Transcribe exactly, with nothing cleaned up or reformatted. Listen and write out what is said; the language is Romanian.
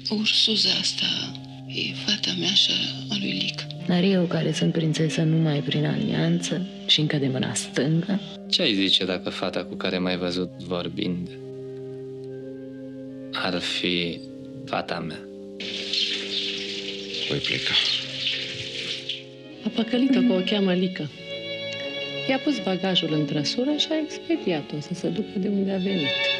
Ursuza asta e fata mea și a lui Lic. Dar eu, care sunt prințesă numai prin alianță și încă de mâna stângă... Ce-ai zice dacă fata cu care m-ai văzut vorbind ar fi fata mea? Voi pleca. A păcălit-o că o cheamă Lică. I-a pus bagajul în trăsură și a expediat-o să se ducă de unde a venit.